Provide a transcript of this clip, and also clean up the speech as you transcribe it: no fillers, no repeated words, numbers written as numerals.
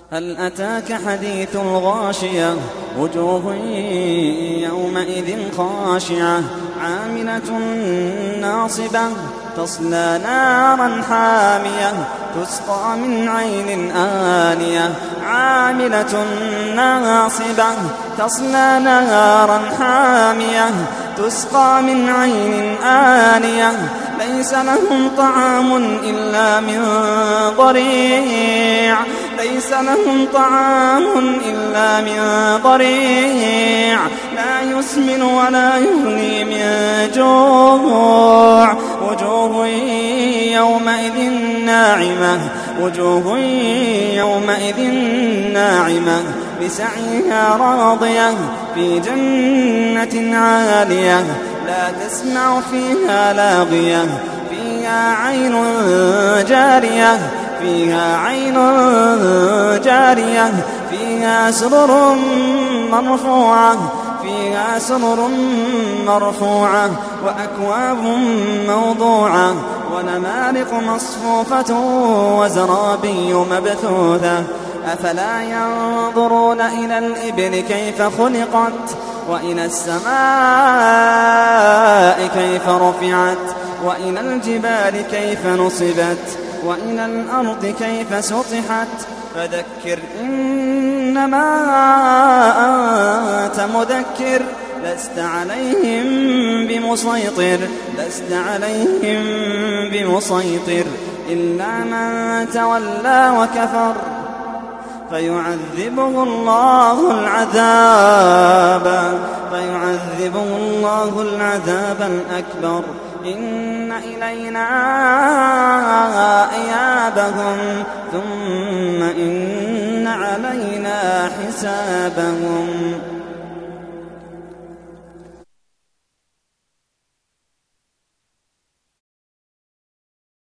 هل أتاك حديث الغاشية وجوه يومئذ خاشعة عاملة ناصبة تصلى نارا حامية تسقى من عين آنية عاملة ناصبة تصلى نارا حامية تسقى من عين آنية ليس لهم طعام إلا من ضريع ليس لهم طعام إلا من ضريع لا يسمن ولا يغني من جوع وجوه يومئذ ناعمة وجوه يومئذ ناعمة لسعيها راضية في جنة عالية لا تسمع فيها لاغية فيها عين جارية فيها عين جارية فيها سرر مرفوعة فيها سرر مرفوعة وأكواب موضوعة ونمارق مصفوفة وزرابي مبثوثة أفلا ينظرون إلى الإبل كيف خلقت وإلى السماء كيف رفعت وإلى الجبال كيف نصبت وإلى الأرض كيف سطحت فذكر إنما أنت مذكر لست عليهم بمسيطر إلا من تولى وكفر فيعذبه الله العذاب الأكبر إن إلينا إيابهم ثم إن علينا حسابهم.